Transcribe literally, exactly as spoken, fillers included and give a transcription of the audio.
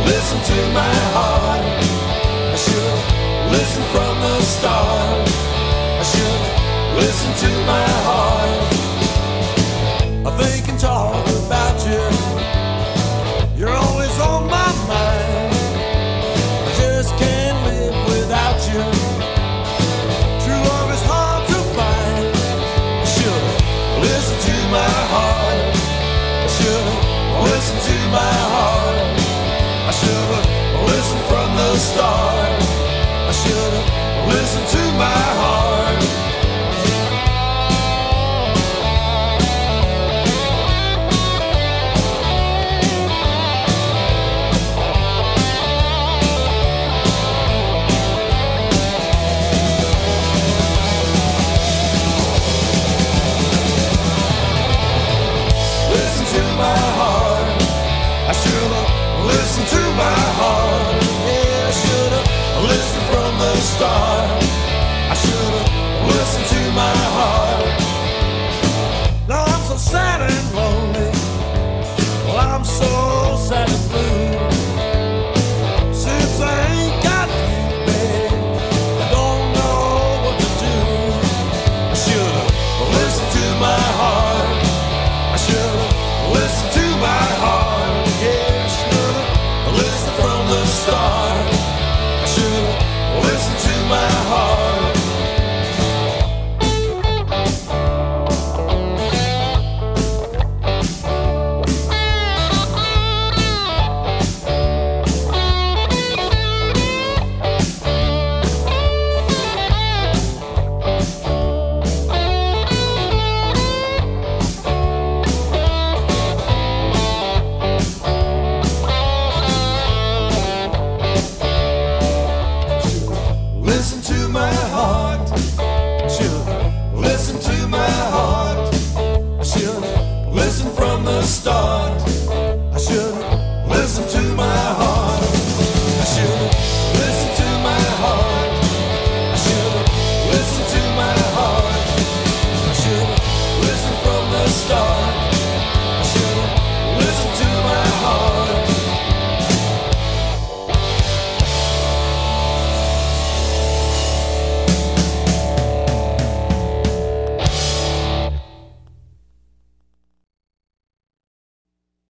listened to my heart. I should have listened from the start. I should have listened to my heart. I think and talk about you. You're always on my mind. I just can't live without you. True love is hard to find. I should have listened to my heart. I should have listened to my heart. I should have listened from the start. I should have listened to my heart. Listen to my heart. I should have listened to my heart. Yeah, I should have listened from the start. I should have listened to my heart. Now I'm so sad and lost.